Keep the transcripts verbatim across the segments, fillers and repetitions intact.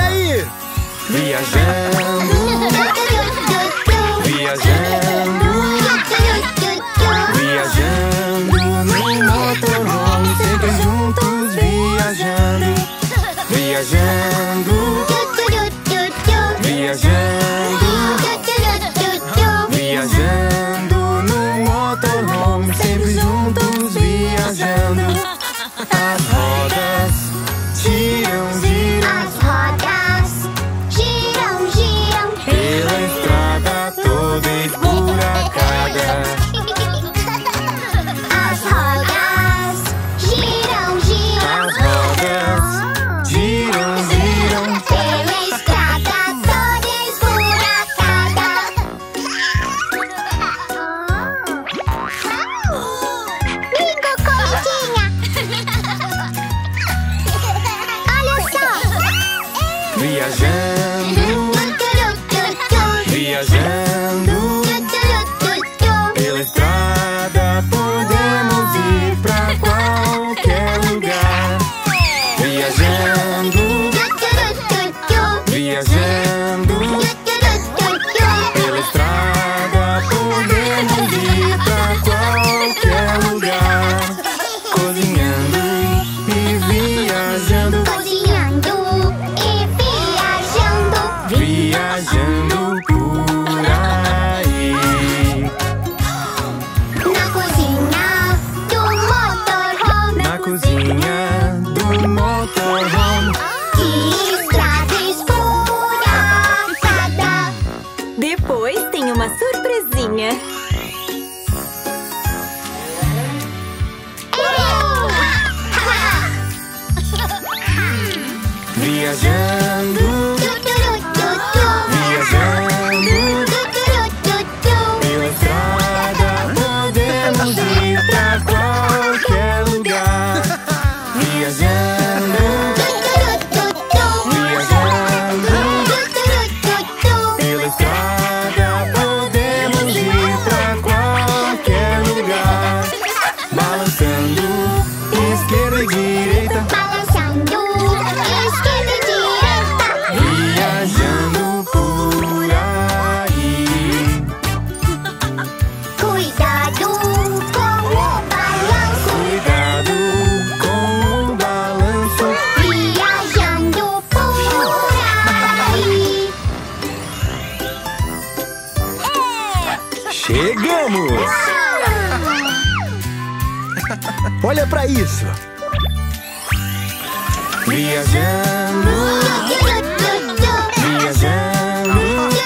aí! Viajando, viajando, viajando no motorhome, sempre juntos viajando, viajando, viajando, viajando no motorhome, sempre juntos viajando. As rodas giram, giram, As rodas giram, giram pela estrada toda esburacada. As rodas giram, giram As rodas giram, giram pela estrada toda esburacada. Bingo, corridinha! Olha só! viajando, viajando pela estrada podemos ir pra qualquer lugar. Viajando, viajando pela estrada podemos ir pra qualquer lugar. Cozinhando e viajando, Cozinhando e viajando viajando por aí. na cozinha do motorhome. Na cozinha do motorhome. Que estrada esburacada. Depois tem uma surpresinha. Viajando, viajando pela estrada podemos ir pra qualquer lugar. Viajando, viajando pela estrada podemos ir pra qualquer lugar. Balançando esquerda e direita, Balançando esquerda e direita. viajando por aí. Cuidado com o balanço. Cuidado com o balanço. Viajando por aí. Chegamos! Olha pra isso! Viajando, viajando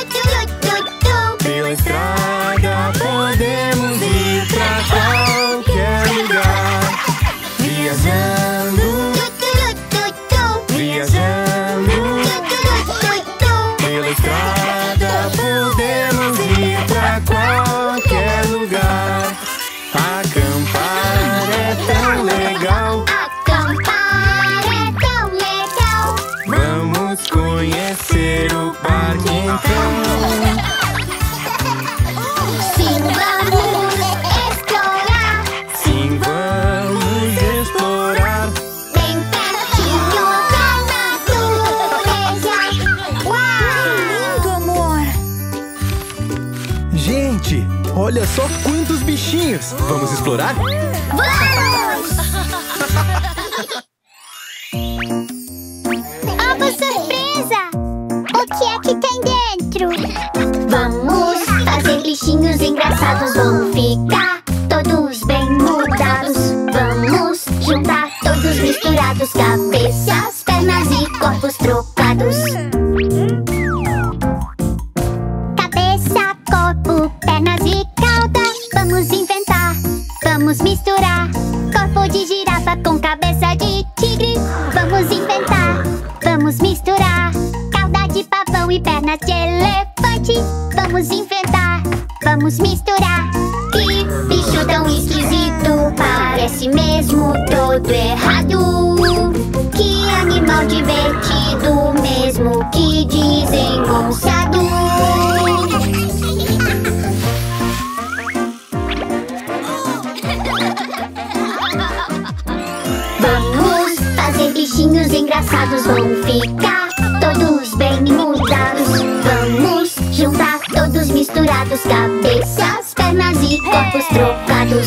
pela estrada podemos ir pra qualquer lugar. Viajando, viajando pela estrada podemos ir pra qualquer lugar. Acampar é tão legal, Acampar é tão legal. vamos conhecer o parque então. Sim, vamos explorar. Sim, vamos explorar. Bem pertinho da natureza. Uau! Lindo, amor. Gente, olha só quantos bichinhos! Vamos explorar? Vamos! Ovo surpresa! O que é que tem dentro? Vamos fazer bichinhos engraçados. Vão ficar todos bem mudados. Vamos juntar todos misturados. Cabeças, pernas e corpos trocados. Cabeça, corpo, pernas e cauda. Vamos inventar, vamos misturar. Corpo de girafa com cabeça de tigre. Vamos inventar, vamos misturar. Cauda de pavão e pernas de elefante. Vamos inventar, vamos misturar. Que bicho tão esquisito, parece mesmo todo errado. Que animal divertido, mesmo que desengonçado. Vamos fazer bichinhos engraçados. Vão ficar todos cabeças, pernas e corpos trocados.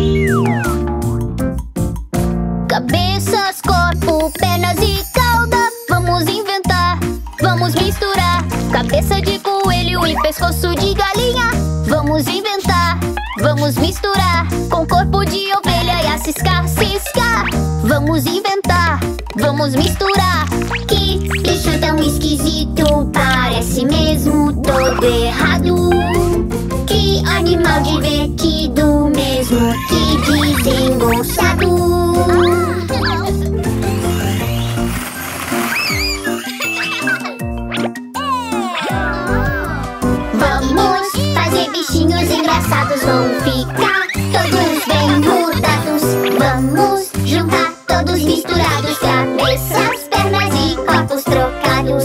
Cabeças, corpo, pernas e cauda. Vamos inventar, vamos misturar. Cabeça de coelho e pescoço de galinha. Vamos inventar, vamos misturar. Com corpo de ovelha e a ciscar, ciscar. Vamos inventar, vamos misturar. Que bicho tão esquisito, parece mesmo todo errado. Que animal divertido, mesmo que desengonçado. Vamos fazer bichinhos engraçados, vão ficar todos bem mudados. Vamos juntar todos misturados, cabeças, pernas e corpos trocados.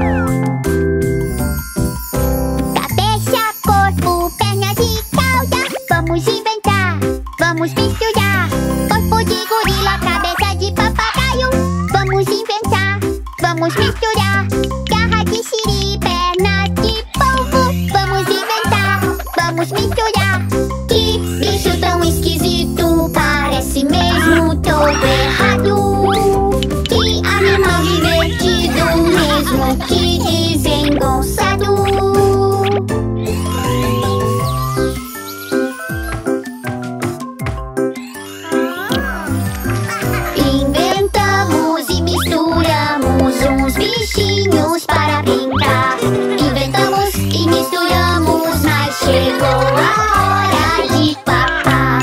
Cabeça, corpo, pernas e cauda. Vamos inventar, vamos misturar. Corpo de gorila, cabeça de papagaio. Vamos inventar, vamos misturar. Garra de siri, pernas de polvo. Vamos inventar, vamos misturar. Que bicho tão esquisito, parece mesmo todo errado. Que animal divertido, mesmo que desengonçado. Inventamos e misturamos uns bichinhos para brincar. Inventamos e misturamos, mas chegou a hora de papar.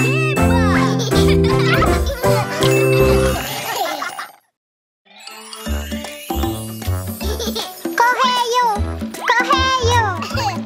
Correio! Correio!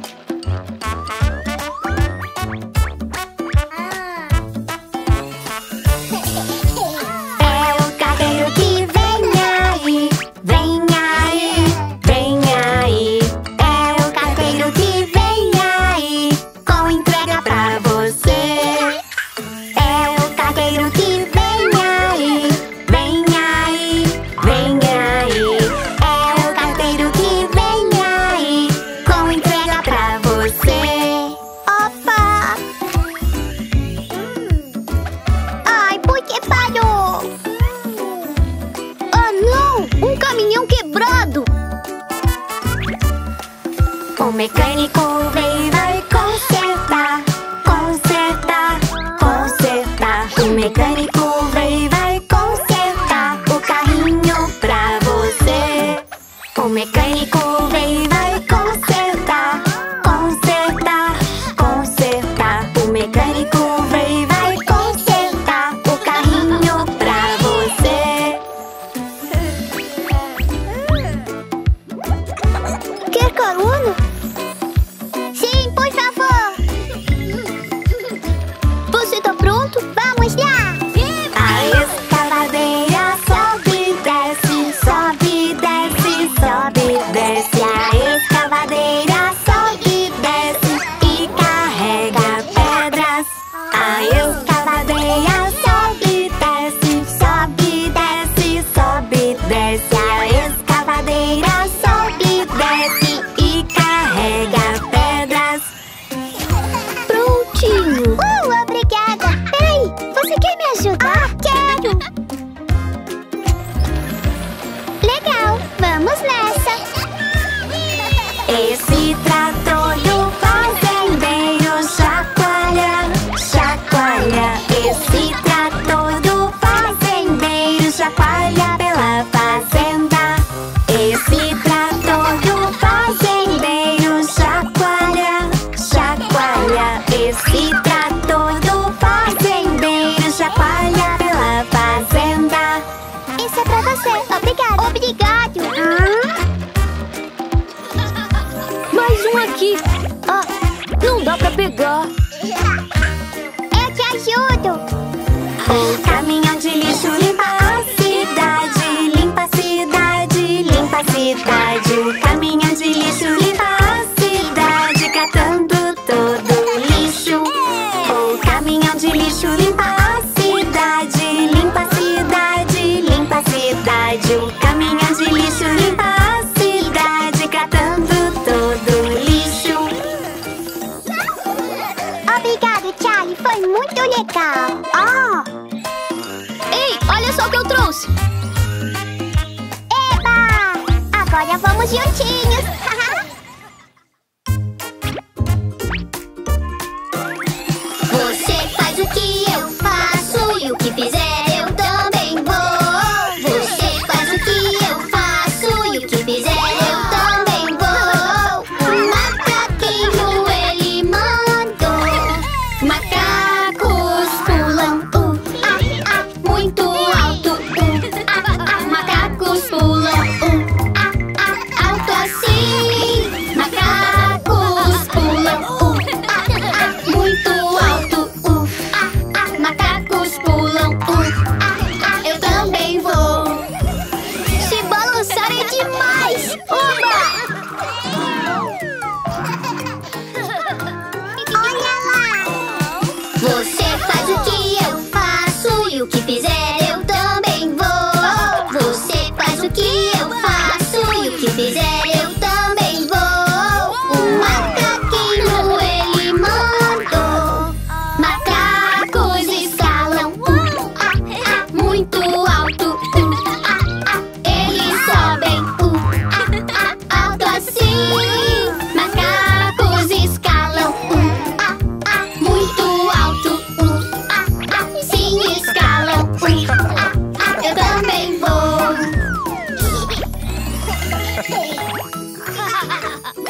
É o carteiro que vem aí, vem aí, vem aí. É o carteiro que vem aí, com entrega pra você. É o carteiro que vem aí, vem aí, vem aí. É o carteiro que vem aí, com entrega pra você. Opa! Ai, por que parou? Ah, não! Um caminhão quebrado! O mecânico vem e vai consertar, consertar, consertar. O mecânico vem e vai consertar o carrinho pra você. O mecânico vem e vai consertar, consertar, consertar. O mecânico vem e vai consertar o carrinho pra você. Quer carona? Sim, por favor. Você tá pronto? Vamos lá! A escavadeira sobe, desce, sobe, desce, sobe, desce. A escavadeira sobe, desce e carrega pedras. A escavadeira sobe, desce, sobe, desce, sobe, desce. A escavadeira sobe, desce e carrega pedras. Prontinho! Uh, obrigada! Peraí, você quer me ajudar? Ah, quero! Legal, vamos nessa! Esse trator do fazendeiro chacoalha, chacoalha. Esse trator do fazendeiro chacoalha pela fazenda. Esse trator do fazendeiro chacoalha, chacoalha. Esse trator do fazendeiro chacoalha pela fazenda. Isso é pra você, obrigado. Obrigado. Mais um aqui. Ah, não dá pra pegar. Eu te ajudo. O caminhão de lixo limpa a cidade, limpa a cidade, limpa a cidade. O caminhão de lixo limpa a cidade, catando todo o lixo. O caminhão de lixo limpa a cidade, limpa a cidade, limpa a cidade. O caminhão de lixo limpa a cidade, catando todo o lixo. Agora vamos juntinhos. Você faz o que eu faço e o que fizer eu também vou. Você faz o que eu faço e o que fizer eu também vou. O macaquinho ele mandou. Macacos pulam, uh, ah, ah, muito alto, uh, ah, ah, macacos pulam, uh, ah, ah, alto assim. Macacos pulam, uh, ah, ah, muito alto, uh, ah, ah, macacos pulam, uh, ah, ah, eu também vou. Se balançar é demais, oba! Olha lá! Você faz o que eu faço e o que fizer eu também vou. Você faz o que eu faço e o que fizer eu também vou. O macaquinho ele mandou. Macacos escalam, uh, ah, ah, muito alto, uh, ah, ah, eles sobem, uh, ah, ah, alto assim. Macacos escalam, uh, ah, ah, muito alto, uh, ah, ah, sim escalam, uh, ah, ah, eu também vou.